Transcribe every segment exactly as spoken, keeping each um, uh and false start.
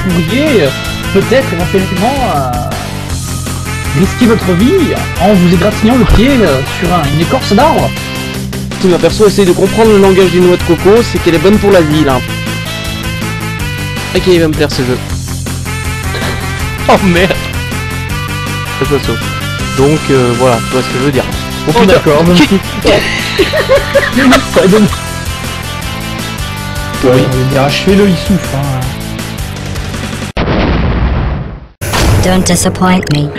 pourriez euh, peut-être éventuellement euh, risquer votre vie en vous égratignant le pied euh, sur un, une écorce d'arbre. Si ma perso essaye de comprendre le langage d'une noix de coco, c'est qu'elle est bonne pour la vie là. Ok, il va me plaire ce jeu. Oh merde. C'est ça, ça. Donc euh, voilà, tu vois ce que je veux dire. Oh, oh d'accord, donc... ouais, donc... Oui. On va achevez-le, il souffre. Hein. Don't disappoint me.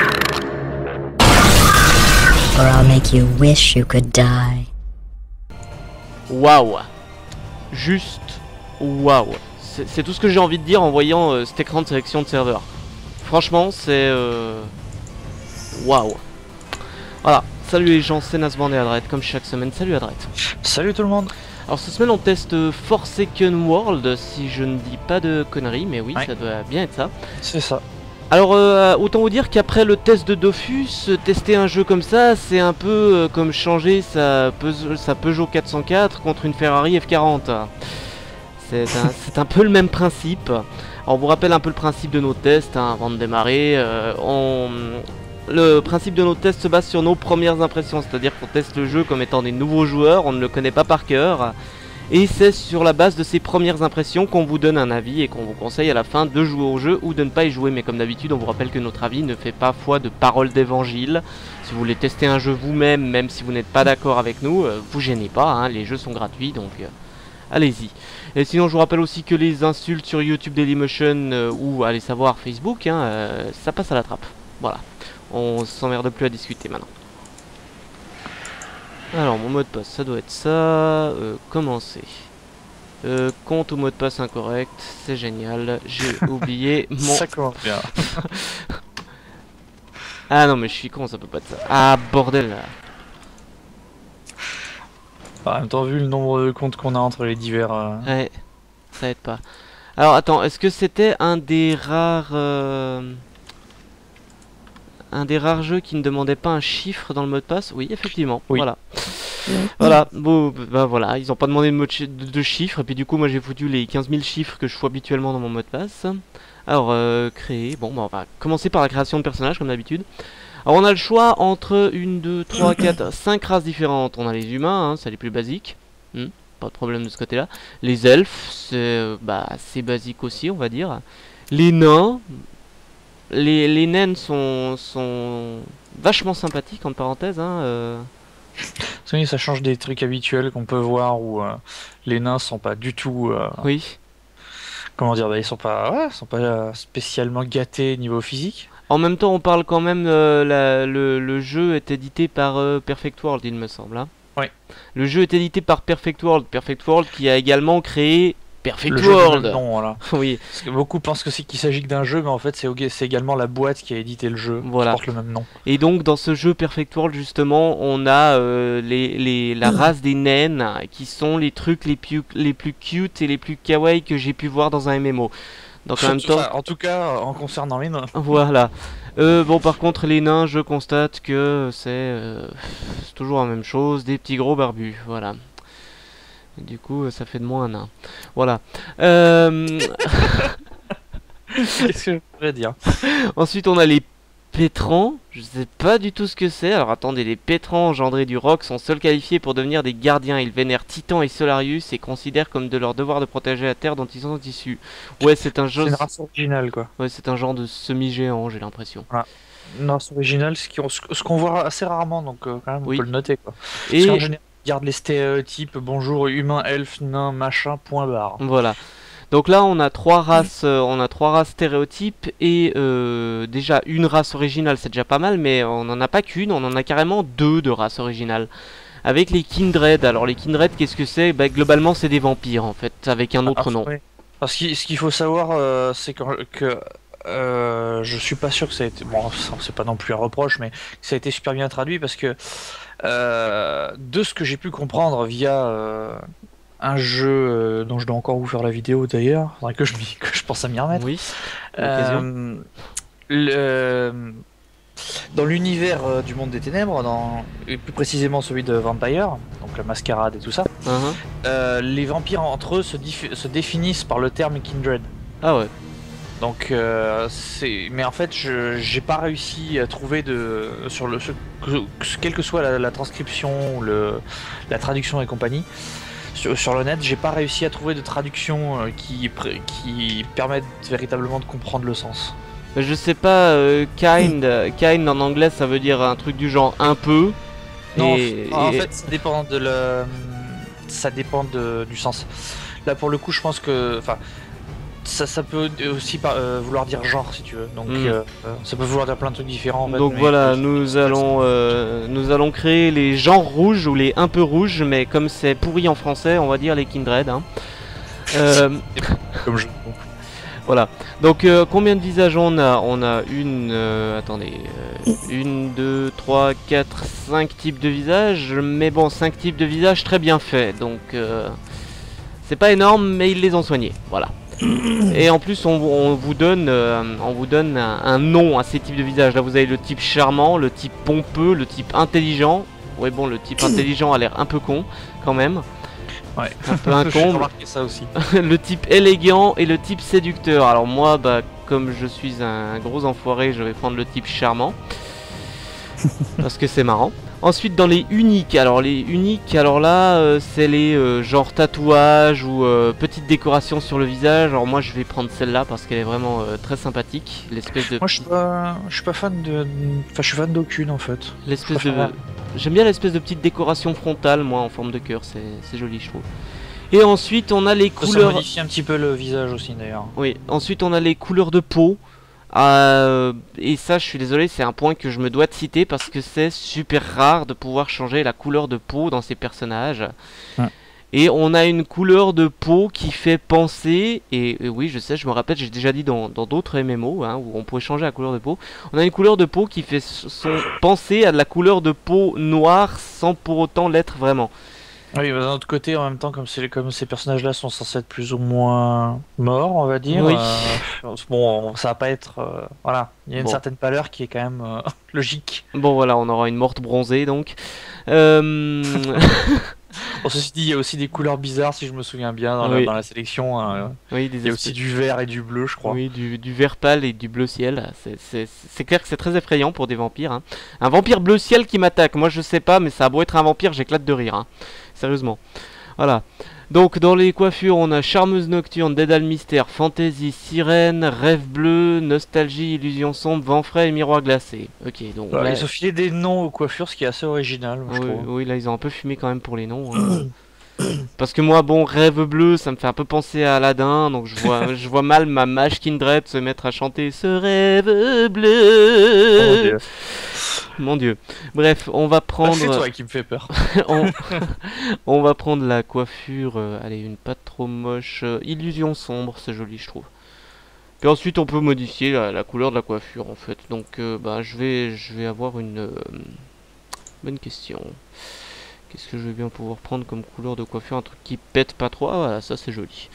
Or I'll make you wish you could die. Waouh. Juste waouh. C'est tout ce que j'ai envie de dire en voyant euh, cet écran de sélection de serveur. Franchement, c'est... Euh... Waouh. Voilà. Salut les gens, c'est Nasband et Adred, comme chaque semaine. Salut Adred. Salut tout le monde. Alors cette semaine on teste Forsaken World, si je ne dis pas de conneries, mais oui, ouais. Ça doit bien être ça. C'est ça. Alors euh, autant vous dire qu'après le test de Dofus, tester un jeu comme ça, c'est un peu euh, comme changer sa, sa Peugeot quatre cent quatre contre une Ferrari F quarante. C'est un, un peu le même principe. Alors on vous rappelle un peu le principe de nos tests, hein, avant de démarrer. Euh, on... Le principe de nos tests se base sur nos premières impressions, c'est-à-dire qu'on teste le jeu comme étant des nouveaux joueurs, on ne le connaît pas par cœur. Et c'est sur la base de ces premières impressions qu'on vous donne un avis et qu'on vous conseille à la fin de jouer au jeu ou de ne pas y jouer. Mais comme d'habitude, on vous rappelle que notre avis ne fait pas foi de parole d'évangile. Si vous voulez tester un jeu vous-même, même si vous n'êtes pas d'accord avec nous, euh, vous gênez pas, hein, les jeux sont gratuits, donc euh, allez-y. Et sinon, je vous rappelle aussi que les insultes sur YouTube, Dailymotion euh, ou allez savoir Facebook, hein, euh, ça passe à la trappe. Voilà. On s'emmerde plus à discuter maintenant. Alors mon mot de passe ça doit être ça. euh, Commencer. euh, Compte ou mot de passe incorrect. C'est génial. J'ai oublié mon... Ça commence bien. Ah non mais je suis con, ça peut pas être ça. Ah bordel là. En même temps vu le nombre de comptes qu'on a entre les divers... Euh... Ouais. Ça aide pas. Alors attends, est-ce que c'était un des rares... Euh... Un des rares jeux qui ne demandait pas un chiffre dans le mot de passe? Oui, effectivement. Oui. Voilà. Voilà. Bon, bah voilà. Ils n'ont pas demandé de, mot de, de chiffres. Et puis du coup, moi j'ai foutu les quinze mille chiffres que je fous habituellement dans mon mot de passe. Alors, euh, créer. Bon, bah, on va commencer par la création de personnages comme d'habitude. Alors, on a le choix entre une, deux, trois, quatre, cinq races différentes. On a les humains, hein, c'est les plus basiques. Hmm, pas de problème de ce côté-là. Les elfes, c'est euh, bah, assez basique aussi, on va dire. Les nains. Les, les naines sont, sont vachement sympathiques, entre parenthèses. Hein, euh... Oui, ça change des trucs habituels qu'on peut voir où euh, les nains sont pas du tout... Euh, oui. Comment dire, bah, ils sont pas, ouais, sont pas spécialement gâtés niveau physique. En même temps, on parle quand même... Euh, la, le, le jeu est édité par euh, Perfect World, il me semble. Hein. Oui. Le jeu est édité par Perfect World. Perfect World qui a également créé... Perfect le World. Jeu nom, voilà. Oui. Parce que beaucoup pensent que c'est qu'il s'agit que d'un jeu, mais en fait c'est également la boîte qui a édité le jeu. Voilà. Qui porte le même nom. Et donc dans ce jeu Perfect World justement, on a euh, les, les, la race des naines qui sont les trucs les plus les plus cute et les plus kawaii que j'ai pu voir dans un M M O. Donc en même temps. Enfin, en tout cas, en concernant les nains. Voilà. Euh, bon par contre les nains, je constate que c'est euh, toujours la même chose, des petits gros barbus. Voilà. Et du coup, ça fait de moi un nain. Voilà. Euh... Qu'est-ce que je pourrais dire? Ensuite, on a les pétrants. Je sais pas du tout ce que c'est. Alors attendez, les pétrants engendrés du roc sont seuls qualifiés pour devenir des gardiens. Ils vénèrent Titan et Solarius et considèrent comme de leur devoir de protéger la terre dont ils sont issus. Ouais, c'est un genre. C'est une race originale, quoi. Ouais, c'est un genre de semi-géant, j'ai l'impression. Voilà. Une race originale, ce qu'on ce qu'on voit assez rarement, donc euh, quand même, on oui. peut le noter, quoi. Et en général, garde les stéréotypes, bonjour humain, elfe, nain, machin, point barre. Voilà. Donc là on a trois races, euh, on a trois races stéréotypes et euh, déjà une race originale c'est déjà pas mal, mais on n'en a pas qu'une, on en a carrément deux de races originales. Avec les Kindred. Alors les Kindred qu'est-ce que c'est? Bah, globalement c'est des vampires en fait, avec un autre ah, nom. Oui. Parce que ce qu'il faut savoir euh, c'est que, que euh, je suis pas sûr que ça a été, bon c'est pas non plus un reproche, mais que ça a été super bien traduit parce que Euh, de ce que j'ai pu comprendre via euh, un jeu euh, dont je dois encore vous faire la vidéo d'ailleurs, faudrait que je, que je pense à m'y remettre. Oui. Euh, le, dans l'univers euh, du monde des ténèbres, dans, et plus précisément celui de Vampire, donc la mascarade et tout ça, uh-huh. euh, les vampires entre eux se, se définissent par le terme Kindred. Ah ouais. Donc euh, c'est, mais en fait, je j'ai pas réussi à trouver de sur le sur- que- quelle que soit la, la transcription, ou le la traduction et compagnie. Sur, sur le net, j'ai pas réussi à trouver de traduction euh, qui pr- qui permettent véritablement de comprendre le sens. Je sais pas, euh, kind, euh, kind en anglais ça veut dire un truc du genre un peu. Non, et, en et- fait, ça dépend de le, ça dépend de, du sens. Là, pour le coup, je pense que, enfin, ça, ça peut aussi par- euh, vouloir dire genre, si tu veux. Donc, Mm. euh, ça peut vouloir dire plein de trucs différents. En fait, Donc mais- voilà, nous allons, euh, nous allons créer les genres rouges ou les un peu rouges, mais comme c'est pourri en français, on va dire les Kindred. Hein. Euh, Comme je. voilà. Donc euh, combien de visages on a? On a une, euh, attendez, euh, une, deux, trois, quatre, cinq types de visages, mais bon, cinq types de visages très bien faits. Donc euh, c'est pas énorme, mais ils les ont soignés. Voilà. Et en plus, on, on vous donne, euh, on vous donne un, un nom à ces types de visages. Là, vous avez le type charmant, le type pompeux, le type intelligent. Ouais, bon, le type intelligent a l'air un peu con, quand même. Ouais. Un peu J'ai incombe. remarqué ça aussi. Le type élégant et le type séducteur. Alors moi, bah, comme je suis un gros enfoiré, je vais prendre le type charmant. Parce que c'est marrant. Ensuite, dans les uniques, alors les uniques, alors là, euh, c'est les euh, genre tatouages ou euh, petites décorations sur le visage. Alors moi, je vais prendre celle-là parce qu'elle est vraiment euh, très sympathique. L'espèce de, Moi, je suis pas, je suis pas fan de, enfin, je suis fan d'aucune en fait. l'espèce je de, préfère- j'aime bien l'espèce de petite décoration frontale, moi, en forme de cœur. C'est, c'est joli, je trouve. Et ensuite, on a les Ça, ça couleurs. modifie un petit peu le visage aussi d'ailleurs. Oui, ensuite on a les couleurs de peau. Euh, et ça, je suis désolé, c'est un point que je me dois de citer parce que c'est super rare de pouvoir changer la couleur de peau dans ces personnages. Ouais. Et on a une couleur de peau qui fait penser, et, et oui, je sais, je me rappelle, j'ai déjà dit dans dans d'autres M M O hein, où on pouvait changer la couleur de peau. On a une couleur de peau qui fait son penser à de la couleur de peau noire sans pour autant l'être vraiment. Oui, mais d'un autre côté, en même temps, comme, c'est- comme ces personnages-là sont censés être plus ou moins morts, on va dire, Oui. euh, bon, ça va pas être... euh, voilà, il y a une Bon. certaine pâleur qui est quand même euh, logique. Bon voilà, on aura une morte bronzée donc. Euh... Bon, ceci dit, il y a aussi des couleurs bizarres, si je me souviens bien, dans, Oui. la, dans la sélection. euh, oui, des il y a espèces- aussi du vert et du bleu, je crois. Oui, du, du vert pâle et du bleu ciel. C'est- C'est c'est clair que c'est très effrayant pour des vampires. Hein. Un vampire bleu ciel qui m'attaque, moi je sais pas, mais ça a beau être un vampire, j'éclate de rire. Hein. Sérieusement. Voilà. Donc dans les coiffures, on a charmeuse nocturne, dédale mystère, fantaisie, sirène, rêve bleu, nostalgie, illusion sombre, vent frais et miroir glacé. Ok, donc Voilà, là- Ils ont filé des noms aux coiffures, ce qui est assez original, je oui, trouve. oui, là ils ont un peu fumé quand même pour les noms. hein. Parce que moi, bon, rêve bleu, ça me fait un peu penser à Aladdin, donc je vois, je vois mal ma mage Kindred se mettre à chanter ce rêve Oh mon bleu. Dieu. Mon Dieu. Bref, on va Ah, prendre, c'est toi qui me fais peur. on, on va prendre la coiffure. euh, allez, une pas trop moche, euh, illusion sombre, c'est joli, je trouve. Puis ensuite, on peut modifier la, la couleur de la coiffure, en fait. Donc, euh, bah, je vais, je vais avoir une euh, bonne question. Qu'est-ce que je vais bien pouvoir prendre comme couleur de coiffure? Un truc qui pète pas trop. Ah, voilà, ça c'est joli.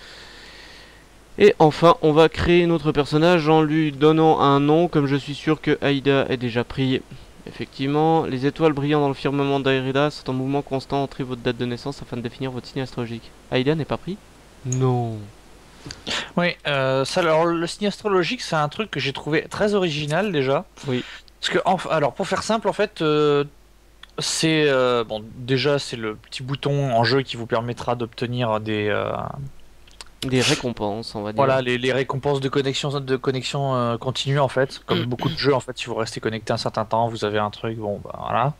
Et enfin, on va créer notre personnage en lui donnant un nom, comme je suis sûr que Aïda est déjà pris. Effectivement, les étoiles brillant dans le firmament d'Aïda sont en mouvement constant. Entrez votre date de naissance afin de définir votre signe astrologique. Aïda n'est pas pris? Non. Oui, euh, ça, alors le signe astrologique, c'est un truc que j'ai trouvé très original déjà. Oui. Parce que, enf- alors pour faire simple, en fait, euh, c'est euh, bon, déjà c'est le petit bouton en jeu qui vous permettra d'obtenir des euh, Des récompenses, on va dire. voilà les, les récompenses de connexion de connexion euh, continue en fait. Comme beaucoup de jeux en fait, si vous restez connecté un certain temps, vous avez un truc. Bon, bah voilà.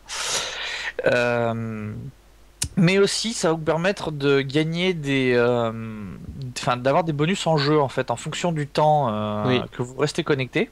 Euh, mais aussi, ça va vous permettre de gagner des, euh, enfin, d'avoir des bonus en jeu en fait, en fonction du temps euh, Oui. que vous restez connecté.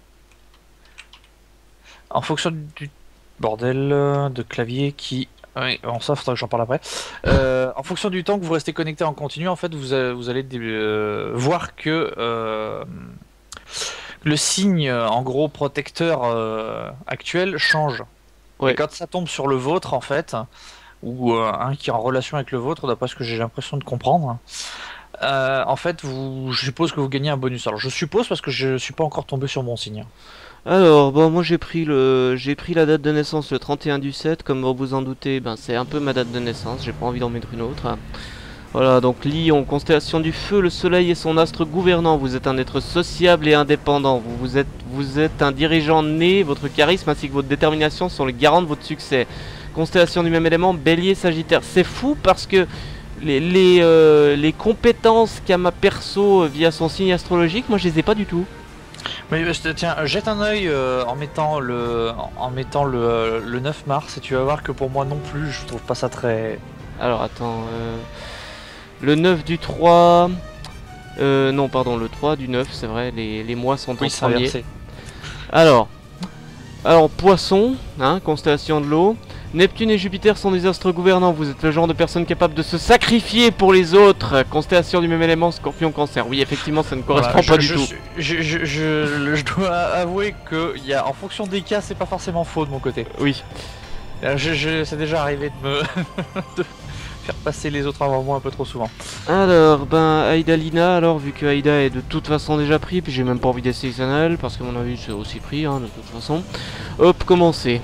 En fonction du bordel euh, de clavier qui, oui, bon ça faudra que j'en parle après. Euh, en fonction du temps que vous restez connecté en continu, en fait, vous, a- vous allez dé- euh, voir que euh, le signe, euh, en gros, protecteur euh, actuel change. Ouais. Et quand ça tombe sur le vôtre, en fait, ou euh, un qui est en relation avec le vôtre, d'après ce que j'ai l'impression de comprendre, euh, en fait, vous, je suppose que vous gagnez un bonus. Alors, je suppose parce que je suis pas encore tombé sur mon signe. Alors, bon, moi j'ai pris le, j'ai pris la date de naissance le trente et un du sept, comme vous vous en doutez, ben c'est un peu ma date de naissance, j'ai pas envie d'en mettre une autre. Voilà, donc Lion, constellation du feu, le soleil est son astre gouvernant. Vous êtes un être sociable et indépendant. Vous, vous, êtes, vous êtes un dirigeant né. Votre charisme ainsi que votre détermination sont les garants de votre succès. Constellation du même élément, Bélier, Sagittaire. C'est fou parce que les, les, euh, les compétences qu'a ma perso via son signe astrologique, moi je les ai pas du tout. Mais euh, tiens, jette un œil euh, en mettant le en mettant le, euh, le neuf mars et tu vas voir que pour moi non plus, je trouve pas ça très... Alors attends, euh, le neuf du trois... Euh, non pardon, le trois du neuf, c'est vrai, les, les mois sont Oui, en c'est premier. inversé. Alors, alors Poisson, hein, constellation de l'eau. Neptune et Jupiter sont des astres gouvernants. Vous êtes le genre de personne capable de se sacrifier pour les autres. Constellation du même élément, Scorpion, Cancer. Oui, effectivement, ça ne correspond Voilà, je- pas du je tout. suis- Je, je, je, je dois avouer que il y a, en fonction des cas, c'est pas forcément faux de mon côté. Oui. Euh, Je, je, c'est déjà arrivé de me de faire passer les autres avant moi un peu trop souvent. Alors, ben, Aïda Lina, alors, vu que Aïda est de toute façon déjà pris, puis j'ai même pas envie d'essayer elle, parce que mon avis c'est aussi pris, hein, de toute façon. Hop, commencer.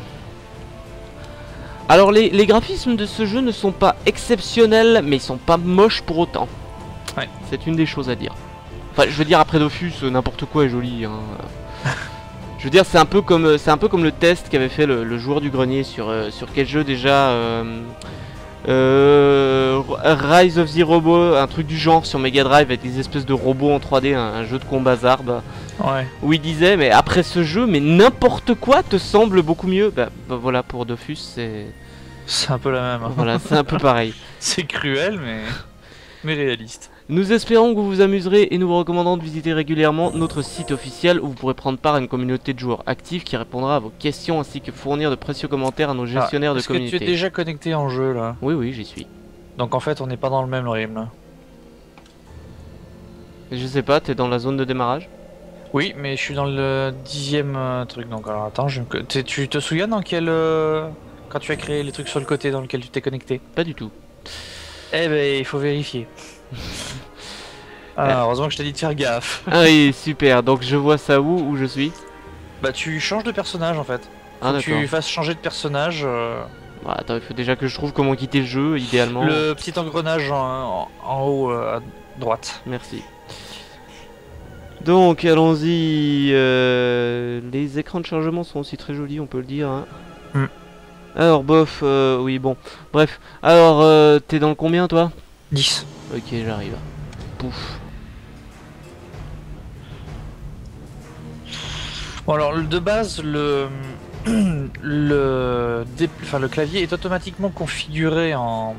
Alors, les, les graphismes de ce jeu ne sont pas exceptionnels, mais ils sont pas moches pour autant. Ouais. C'est une des choses à dire. Enfin, je veux dire, après Dofus, euh, n'importe quoi est joli, hein. Je veux dire, c'est un peu comme c'est un peu comme le test qu'avait fait le, le joueur du grenier sur, euh, sur quel jeu déjà euh, euh, Rise of the Robot, un truc du genre sur Mega Drive avec des espèces de robots en trois D, un, un jeu de combat zarbe, Ouais. où il disait mais après ce jeu, mais n'importe quoi te semble beaucoup mieux. Bah, bah voilà, pour Dofus, c'est C'est un peu la même. hein. voilà, c'est un peu pareil. C'est cruel, mais mais réaliste. Nous espérons que vous vous amuserez et nous vous recommandons de visiter régulièrement notre site officiel où vous pourrez prendre part à une communauté de joueurs actifs qui répondra à vos questions ainsi que fournir de précieux commentaires à nos gestionnaires Ah, de est-ce que communauté. tu es déjà connecté en jeu là? Oui, oui, j'y suis. Donc en fait, on n'est pas dans le même rythme là. Je sais pas, t'es dans la zone de démarrage? Oui, mais je suis dans le dixième euh, truc. Donc alors attends, je... me- t'es- tu te souviens dans quel euh, quand tu as créé les trucs sur le côté dans lequel tu t'es connecté? Pas du tout. Eh ben, il faut vérifier. Ah, heureusement que je t'ai dit de faire gaffe. Ah oui, super, donc je vois ça où, où je suis? Bah tu changes de personnage en fait. Faut Ah que d'accord. tu fasses changer de personnage. euh, Bah, attends, il faut déjà que je trouve comment quitter le jeu, idéalement. Le petit engrenage en, en- en haut euh, à droite. Merci. Donc, allons-y. euh, Les écrans de chargement sont aussi très jolis, on peut le dire. Hein. Hmm. Alors, bof, euh, oui, bon. Bref, alors, euh, t'es dans le combien, toi? dix. Ok, j'arrive. Pouf. Bon alors le- de base le le dé- enfin le clavier est automatiquement configuré en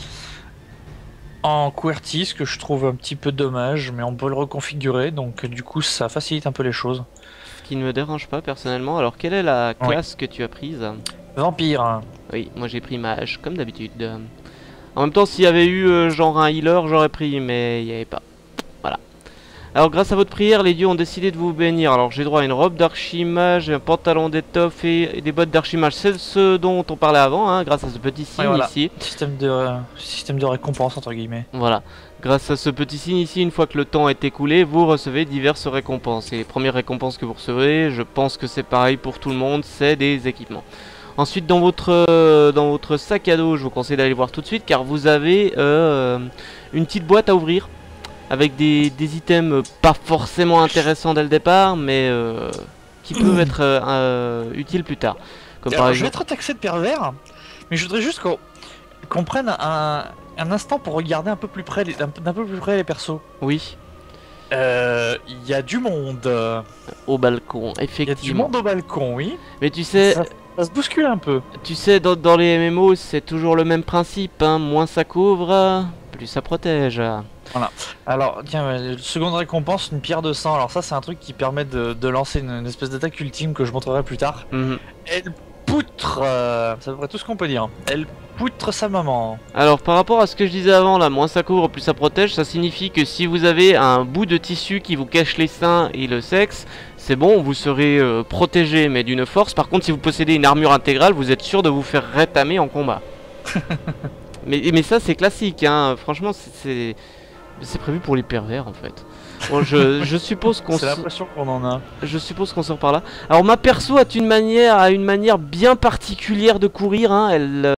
en QWERTY, ce que je trouve un petit peu dommage, mais on peut le reconfigurer, donc du coup ça facilite un peu les choses. Ce qui ne me dérange pas, personnellement. Alors, quelle est la classe que tu as prise? Vampire. Oui, moi j'ai pris mage, comme d'habitude. En même temps, s'il y avait eu euh, genre un healer, j'aurais pris, mais il n'y avait pas. Voilà. Alors, grâce à votre prière, les dieux ont décidé de vous bénir. Alors, j'ai droit à une robe d'archimage, un pantalon d'étoffe et, et des bottes d'archimage. C'est ce dont on parlait avant, hein, grâce à ce petit signe Ouais, voilà. ici. Système de euh, système de récompense entre guillemets. Voilà. Grâce à ce petit signe ici, une fois que le temps est écoulé, vous recevez diverses récompenses. Et les premières récompenses que vous recevez, je pense que c'est pareil pour tout le monde, c'est des équipements. Ensuite, dans votre, euh, dans votre sac à dos, je vous conseille d'aller voir tout de suite car vous avez euh, une petite boîte à ouvrir avec des, des items pas forcément intéressants dès le départ, mais euh, qui peuvent être euh, euh, utiles plus tard. Comme Alors, par je vais exemple... être taxé de pervers, mais je voudrais juste qu'on qu'on prenne un, un instant pour regarder un peu plus près les, d'un d'un peu plus près les persos. Oui, Euh, Il y a du monde. au balcon, Il y a du effectivement. monde au balcon, oui. Mais tu sais, Ça, ça se bouscule un peu. tu sais dans, dans les M M O, c'est toujours le même principe, hein. Moins ça couvre, plus ça protège. Alors, tiens, euh, seconde récompense, une pierre de sang. Alors ça, c'est un truc qui permet de, de lancer une, une espèce d'attaque ultime que je montrerai plus tard. Mhm. Elle poutre, euh, c'est à peu près tout ce qu'on peut dire. Elle poutre sa maman. Alors par rapport à ce que je disais avant là, moins ça couvre plus ça protège, ça signifie que si vous avez un bout de tissu qui vous cache les seins et le sexe, c'est bon, vous serez euh, protégé mais d'une force. Par contre si vous possédez une armure intégrale, vous êtes sûr de vous faire rétamer en combat. mais, mais ça c'est classique, hein. Franchement c'est- c'est c'est prévu pour les pervers en fait. Bon, je, je suppose qu'on C'est s- l'impression qu'on en a. je suppose qu'on sort par là. Alors ma perso a une manière, a une manière bien particulière de courir, hein. Elle